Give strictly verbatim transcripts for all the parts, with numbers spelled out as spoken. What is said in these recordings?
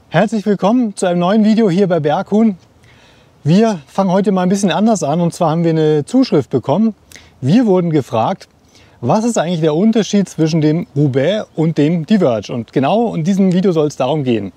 Herzlich willkommen zu einem neuen Video hier bei Berghuhn. Wir fangen heute mal ein bisschen anders an, und zwar haben wir eine Zuschrift bekommen. Wir wurden gefragt, was ist eigentlich der Unterschied zwischen dem Roubaix und dem Diverge? Und genau in diesem Video soll es darum gehen.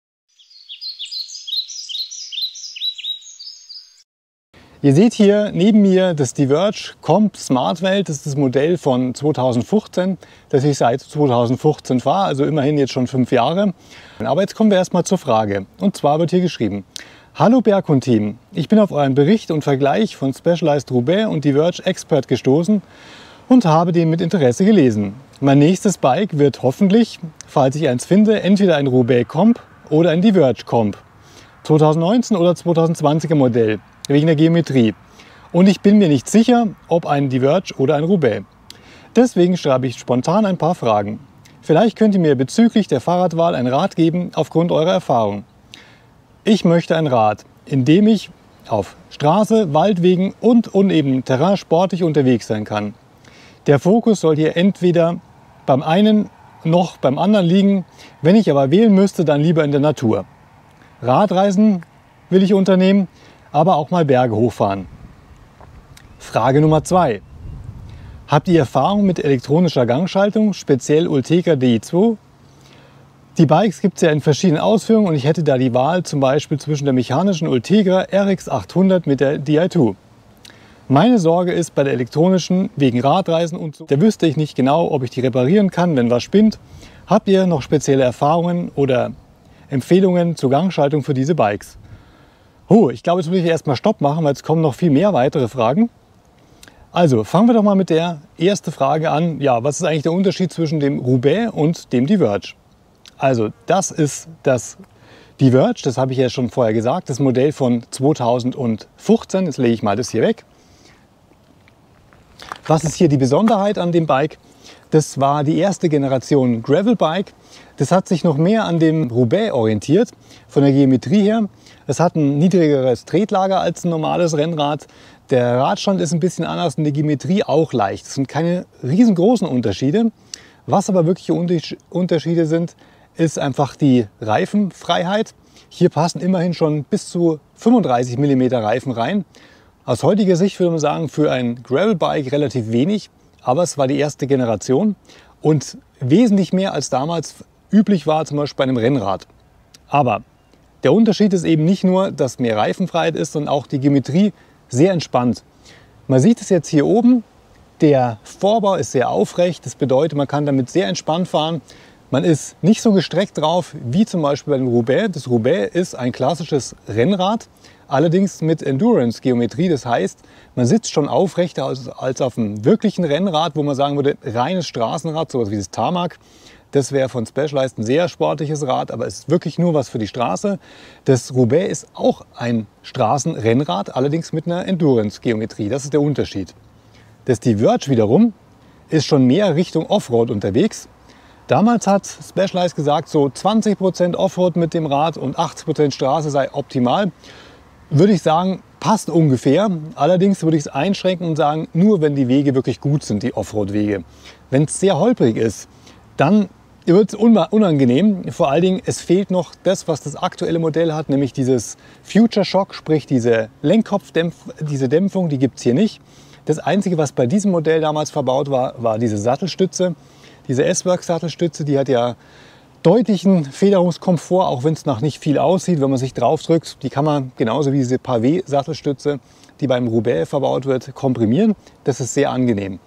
Ihr seht hier neben mir das Diverge Comp Smartwelt. Das ist das Modell von zweitausendfünfzehn, das ich seit zweitausendfünfzehn fahre, also immerhin jetzt schon fünf Jahre. Aber jetzt kommen wir erstmal zur Frage. Und zwar wird hier geschrieben: Hallo Berghuhn-Team, ich bin auf euren Bericht und Vergleich von Specialized Roubaix und Diverge Expert gestoßen und habe den mit Interesse gelesen. Mein nächstes Bike wird hoffentlich, falls ich eins finde, entweder ein Roubaix Comp oder ein Diverge Comp. zweitausendneunzehn oder zweitausendzwanziger Modell, wegen der Geometrie. Und ich bin mir nicht sicher, ob ein Diverge oder ein Roubaix. Deswegen schreibe ich spontan ein paar Fragen. Vielleicht könnt ihr mir bezüglich der Fahrradwahl einen Rat geben aufgrund eurer Erfahrung. Ich möchte ein Rad, in dem ich auf Straße, Waldwegen und unebenem Terrain sportlich unterwegs sein kann. Der Fokus soll hier entweder beim einen noch beim anderen liegen. Wenn ich aber wählen müsste, dann lieber in der Natur. Radreisen will ich unternehmen, aber auch mal Berge hochfahren. Frage Nummer zwei. Habt ihr Erfahrung mit elektronischer Gangschaltung, speziell Ultegra D I zwei? Die Bikes gibt es ja in verschiedenen Ausführungen und ich hätte da die Wahl zum Beispiel zwischen der mechanischen Ultegra R X achthundert mit der D I zwei. Meine Sorge ist bei der elektronischen wegen Radreisen und so. Da wüsste ich nicht genau, ob ich die reparieren kann, wenn was spinnt. Habt ihr noch spezielle Erfahrungen oder Empfehlungen zur Gangschaltung für diese Bikes? Oh, ich glaube, jetzt muss ich erstmal Stopp machen, weil es kommen noch viel mehr weitere Fragen. Also fangen wir doch mal mit der ersten Frage an. Ja, was ist eigentlich der Unterschied zwischen dem Roubaix und dem Diverge? Also das ist das Diverge, das habe ich ja schon vorher gesagt, das Modell von zweitausendfünfzehn. Jetzt lege ich mal das hier weg. Was ist hier die Besonderheit an dem Bike? Das war die erste Generation Gravelbike. Das hat sich noch mehr an dem Roubaix orientiert, von der Geometrie her. Es hat ein niedrigeres Tretlager als ein normales Rennrad. Der Radstand ist ein bisschen anders und die Geometrie auch leicht. Es sind keine riesengroßen Unterschiede. Was aber wirkliche Unterschiede sind, ist einfach die Reifenfreiheit. Hier passen immerhin schon bis zu fünfunddreißig Millimeter Reifen rein. Aus heutiger Sicht würde man sagen, für ein Gravelbike relativ wenig. Aber es war die erste Generation und wesentlich mehr als damals üblich war, zum Beispiel bei einem Rennrad. Aber der Unterschied ist eben nicht nur, dass mehr Reifenfreiheit ist, sondern auch die Geometrie sehr entspannt. Man sieht es jetzt hier oben, der Vorbau ist sehr aufrecht. Das bedeutet, man kann damit sehr entspannt fahren. Man ist nicht so gestreckt drauf wie zum Beispiel bei dem Roubaix. Das Roubaix ist ein klassisches Rennrad, allerdings mit Endurance-Geometrie. Das heißt, man sitzt schon aufrechter als, als auf einem wirklichen Rennrad, wo man sagen würde, reines Straßenrad, sowas wie das Tarmac. Das wäre von Specialized ein sehr sportliches Rad, aber es ist wirklich nur was für die Straße. Das Roubaix ist auch ein Straßenrennrad, allerdings mit einer Endurance-Geometrie. Das ist der Unterschied. Das Diverge wiederum ist schon mehr Richtung Offroad unterwegs. Damals hat Specialized gesagt, so zwanzig Prozent Offroad mit dem Rad und achtzig Prozent Straße sei optimal. Würde ich sagen, passt ungefähr. Allerdings würde ich es einschränken und sagen, nur wenn die Wege wirklich gut sind, die Offroad-Wege. Wenn es sehr holprig ist, dann wird es unangenehm. Vor allen Dingen, es fehlt noch das, was das aktuelle Modell hat, nämlich dieses Future Shock, sprich diese Lenkkopfdämpfung, diese Dämpfung, die gibt es hier nicht. Das Einzige, was bei diesem Modell damals verbaut war, war diese Sattelstütze. Diese S-Works Sattelstütze, die hat ja deutlichen Federungskomfort, auch wenn es noch nicht viel aussieht, wenn man sich drauf drückt. Die kann man genauso wie diese Pavé-Sattelstütze, die beim Roubaix verbaut wird, komprimieren. Das ist sehr angenehm.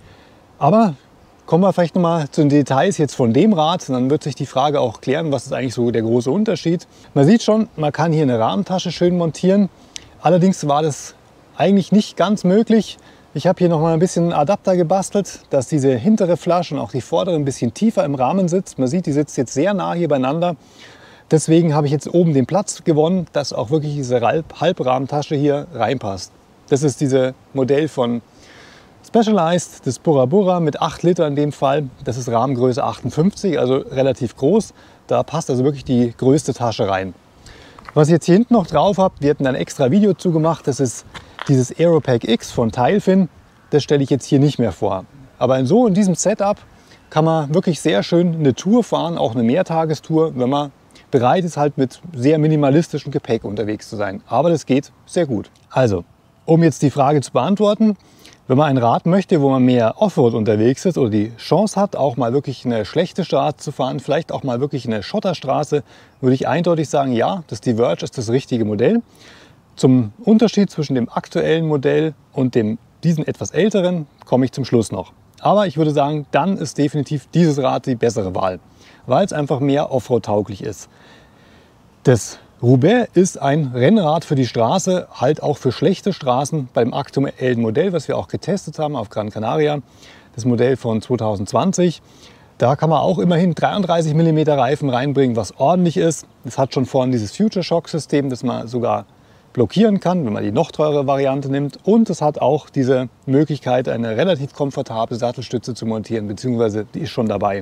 Aber kommen wir vielleicht noch mal zu den Details jetzt von dem Rad. Dann wird sich die Frage auch klären, was ist eigentlich so der große Unterschied. Man sieht schon, man kann hier eine Rahmentasche schön montieren. Allerdings war das eigentlich nicht ganz möglich. Ich habe hier noch mal ein bisschen Adapter gebastelt, dass diese hintere Flasche und auch die vordere ein bisschen tiefer im Rahmen sitzt. Man sieht, die sitzt jetzt sehr nah hier beieinander. Deswegen habe ich jetzt oben den Platz gewonnen, dass auch wirklich diese Halbrahmentasche hier reinpasst. Das ist dieses Modell von Specialized, das Bora Bora mit acht Liter in dem Fall. Das ist Rahmengröße achtundfünfzig, also relativ groß. Da passt also wirklich die größte Tasche rein. Was ich jetzt hier hinten noch drauf habe, wir hatten ein extra Video zugemacht. Das ist dieses Aeropack X von Tailfin. Das stelle ich jetzt hier nicht mehr vor. Aber in so in diesem Setup kann man wirklich sehr schön eine Tour fahren, auch eine Mehrtagestour, wenn man bereit ist, halt mit sehr minimalistischem Gepäck unterwegs zu sein. Aber das geht sehr gut. Also, um jetzt die Frage zu beantworten, wenn man ein Rad möchte, wo man mehr Offroad unterwegs ist oder die Chance hat, auch mal wirklich eine schlechte Straße zu fahren, vielleicht auch mal wirklich eine Schotterstraße, würde ich eindeutig sagen, ja, das Diverge ist das richtige Modell. Zum Unterschied zwischen dem aktuellen Modell und dem, diesen etwas älteren komme ich zum Schluss noch. Aber ich würde sagen, dann ist definitiv dieses Rad die bessere Wahl, weil es einfach mehr Offroad-tauglich ist. Das Roubaix ist ein Rennrad für die Straße, halt auch für schlechte Straßen beim aktuellen Modell, was wir auch getestet haben auf Gran Canaria, das Modell von zwanzig zwanzig. Da kann man auch immerhin dreiunddreißig Millimeter Reifen reinbringen, was ordentlich ist. Es hat schon vorne dieses Future Shock System, das man sogar blockieren kann, wenn man die noch teure Variante nimmt. Und es hat auch diese Möglichkeit, eine relativ komfortable Sattelstütze zu montieren, beziehungsweise die ist schon dabei.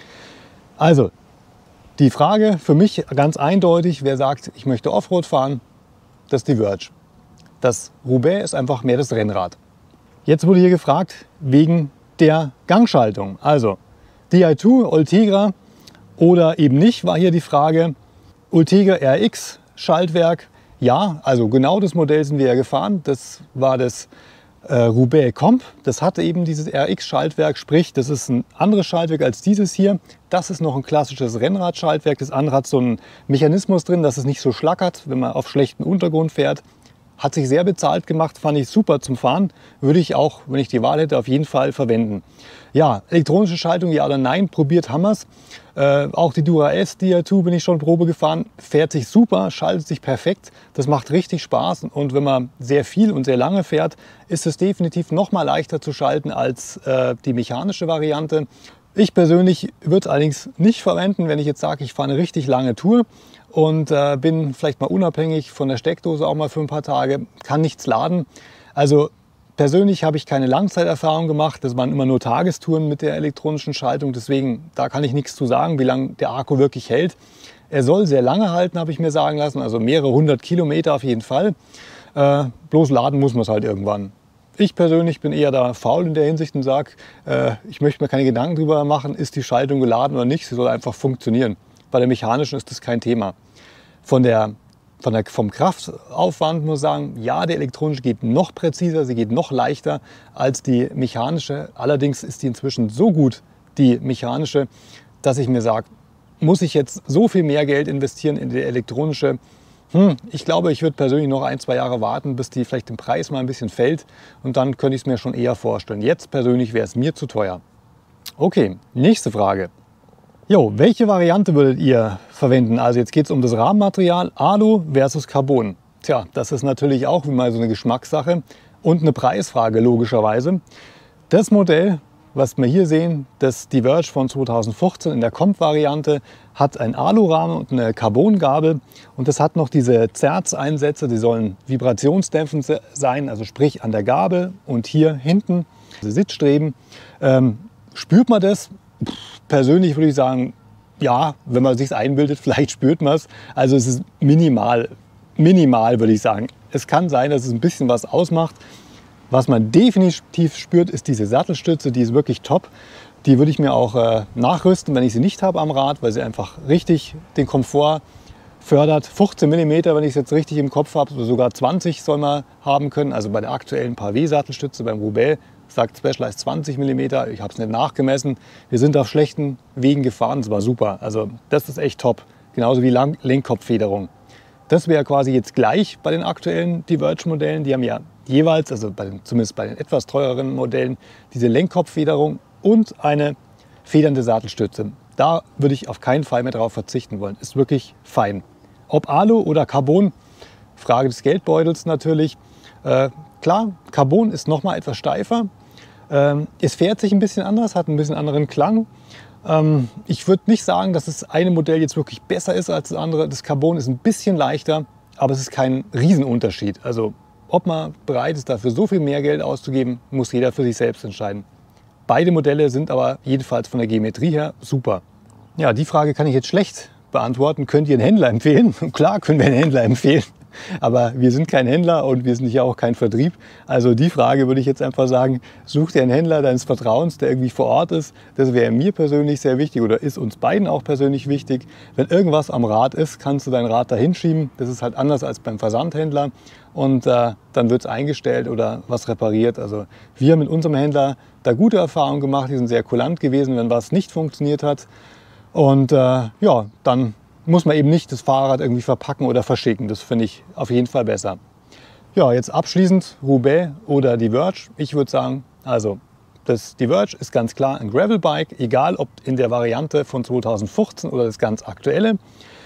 Also, die Frage für mich ganz eindeutig, wer sagt, ich möchte Offroad fahren, das Diverge. Das Roubaix ist einfach mehr das Rennrad. Jetzt wurde hier gefragt wegen der Gangschaltung. Also D I zwei, Ultegra oder eben nicht, war hier die Frage. Ultegra R X Schaltwerk, ja, also genau das Modell sind wir ja gefahren. Das war das äh, Roubaix Comp. Das hatte eben dieses R X-Schaltwerk, sprich, das ist ein anderes Schaltwerk als dieses hier. Das ist noch ein klassisches Rennradschaltwerk. Das andere hat so einen Mechanismus drin, dass es nicht so schlackert, wenn man auf schlechtem Untergrund fährt. Hat sich sehr bezahlt gemacht, fand ich super zum Fahren. Würde ich auch, wenn ich die Wahl hätte, auf jeden Fall verwenden. Ja, elektronische Schaltung, ja oder nein, probiert haben wir es. Äh, auch die Dura-S D I zwei bin ich schon Probe gefahren. Fährt sich super, schaltet sich perfekt. Das macht richtig Spaß. Und wenn man sehr viel und sehr lange fährt, ist es definitiv noch mal leichter zu schalten als äh, die mechanische Variante. Ich persönlich würde es allerdings nicht verwenden, wenn ich jetzt sage, ich fahre eine richtig lange Tour und äh, bin vielleicht mal unabhängig von der Steckdose auch mal für ein paar Tage, kann nichts laden. Also persönlich habe ich keine Langzeiterfahrung gemacht, das waren immer nur Tagestouren mit der elektronischen Schaltung, deswegen da kann ich nichts zu sagen, wie lange der Akku wirklich hält. Er soll sehr lange halten, habe ich mir sagen lassen, also mehrere hundert Kilometer auf jeden Fall. Äh, bloß laden muss man es halt irgendwann. Ich persönlich bin eher da faul in der Hinsicht und sage, äh, ich möchte mir keine Gedanken darüber machen, ist die Schaltung geladen oder nicht, sie soll einfach funktionieren. Bei der mechanischen ist das kein Thema. Von der, von der, vom Kraftaufwand muss ich sagen, ja, die elektronische geht noch präziser, sie geht noch leichter als die mechanische. Allerdings ist die inzwischen so gut, die mechanische, dass ich mir sage, muss ich jetzt so viel mehr Geld investieren in die elektronische? Hm, ich glaube, ich würde persönlich noch ein, zwei Jahre warten, bis die vielleicht im Preis mal ein bisschen fällt. Und dann könnte ich es mir schon eher vorstellen. Jetzt persönlich wäre es mir zu teuer. Okay, nächste Frage. Jo, welche Variante würdet ihr verwenden? Also jetzt geht es um das Rahmenmaterial Alu versus Carbon. Tja, das ist natürlich auch wie mal so eine Geschmackssache und eine Preisfrage logischerweise. Das Modell, was wir hier sehen, das Diverge von zweitausendfünfzehn in der Comp-Variante, hat einen Alurahmen und eine Carbongabel und das hat noch diese Zerz-Einsätze, die sollen vibrationsdämpfend sein, also sprich an der Gabel und hier hinten, diese Sitzstreben. Ähm, spürt man das? Pff, persönlich würde ich sagen, ja, wenn man sich einbildet, vielleicht spürt man es. Also es ist minimal, minimal würde ich sagen. Es kann sein, dass es ein bisschen was ausmacht. Was man definitiv spürt, ist diese Sattelstütze, die ist wirklich top. Die würde ich mir auch äh, nachrüsten, wenn ich sie nicht habe am Rad, weil sie einfach richtig den Komfort fördert. fünfzehn Millimeter, wenn ich es jetzt richtig im Kopf habe, sogar zwanzig soll man haben können. Also bei der aktuellen Pavé-Sattelstütze beim Roubaix sagt Specialized zwanzig Millimeter. Ich habe es nicht nachgemessen. Wir sind auf schlechten Wegen gefahren, das war super. Also das ist echt top. Genauso wie Lang- Lenkkopffederung. Das wäre quasi jetzt gleich bei den aktuellen Diverge-Modellen. Die haben ja jeweils, also bei den, zumindest bei den etwas teureren Modellen, diese Lenkkopffederung und eine federnde Sattelstütze. Da würde ich auf keinen Fall mehr darauf verzichten wollen. Ist wirklich fein. Ob Alu oder Carbon, Frage des Geldbeutels natürlich. Äh, klar, Carbon ist noch mal etwas steifer. Ähm, es fährt sich ein bisschen anders, hat ein bisschen anderen Klang. Ähm, ich würde nicht sagen, dass das eine Modell jetzt wirklich besser ist als das andere. Das Carbon ist ein bisschen leichter, aber es ist kein Riesenunterschied. Also ob man bereit ist, dafür so viel mehr Geld auszugeben, muss jeder für sich selbst entscheiden. Beide Modelle sind aber jedenfalls von der Geometrie her super. Ja, die Frage kann ich jetzt schlecht beantworten. Könnt ihr einen Händler empfehlen? Klar können wir einen Händler empfehlen. Aber wir sind kein Händler und wir sind hier auch kein Vertrieb. Also die Frage würde ich jetzt einfach sagen, such dir einen Händler deines Vertrauens, der irgendwie vor Ort ist. Das wäre mir persönlich sehr wichtig oder ist uns beiden auch persönlich wichtig. Wenn irgendwas am Rad ist, kannst du dein Rad da hinschieben. Das ist halt anders als beim Versandhändler. Und äh, dann wird es eingestellt oder was repariert. Also wir haben mit unserem Händler da gute Erfahrungen gemacht. Die sind sehr kulant gewesen, wenn was nicht funktioniert hat. Und äh, ja, dann muss man eben nicht das Fahrrad irgendwie verpacken oder verschicken. Das finde ich auf jeden Fall besser. Ja, jetzt abschließend Roubaix oder Diverge. Ich würde sagen, also das Diverge ist ganz klar ein Gravelbike, egal ob in der Variante von zweitausendfünfzehn oder das ganz aktuelle.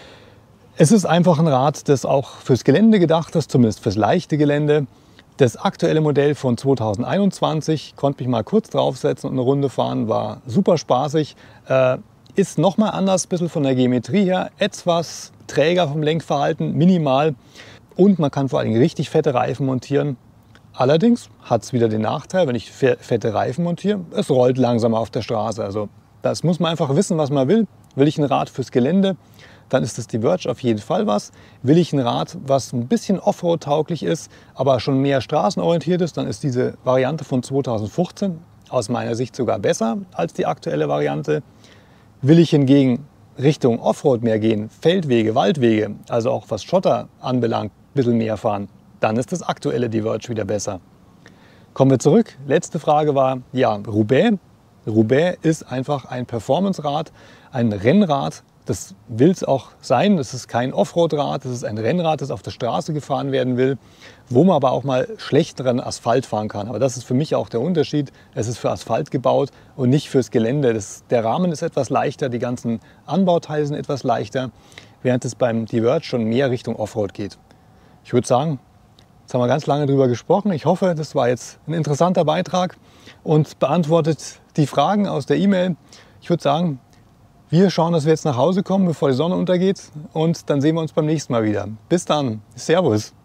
Es ist einfach ein Rad, das auch fürs Gelände gedacht ist, zumindest fürs leichte Gelände. Das aktuelle Modell von zweitausendeinundzwanzig, konnte mich mal kurz draufsetzen und eine Runde fahren, war super spaßig. Äh, ist nochmal anders, ein bisschen von der Geometrie her, etwas träger vom Lenkverhalten, minimal. Und man kann vor allem richtig fette Reifen montieren. Allerdings hat es wieder den Nachteil, wenn ich fette Reifen montiere, es rollt langsamer auf der Straße. Also das muss man einfach wissen, was man will. Will ich ein Rad fürs Gelände, dann ist das Diverge auf jeden Fall was. Will ich ein Rad, was ein bisschen Offroad-tauglich ist, aber schon mehr straßenorientiert ist, dann ist diese Variante von zweitausendfünfzehn aus meiner Sicht sogar besser als die aktuelle Variante. Will ich hingegen Richtung Offroad mehr gehen, Feldwege, Waldwege, also auch was Schotter anbelangt, ein bisschen mehr fahren, dann ist das aktuelle Diverge wieder besser. Kommen wir zurück. Letzte Frage war, ja, Roubaix. Roubaix ist einfach ein Performance-Rad, ein Rennrad. Das will es auch sein. Das ist kein Offroad-Rad, das ist ein Rennrad, das auf der Straße gefahren werden will, wo man aber auch mal schlechteren Asphalt fahren kann. Aber das ist für mich auch der Unterschied. Es ist für Asphalt gebaut und nicht fürs Gelände. Das, der Rahmen ist etwas leichter, die ganzen Anbauteile sind etwas leichter, während es beim Diverge schon mehr Richtung Offroad geht. Ich würde sagen, jetzt haben wir ganz lange drüber gesprochen. Ich hoffe, das war jetzt ein interessanter Beitrag und beantwortet die Fragen aus der E-Mail. Ich würde sagen, wir schauen, dass wir jetzt nach Hause kommen, bevor die Sonne untergeht, und dann sehen wir uns beim nächsten Mal wieder. Bis dann. Servus.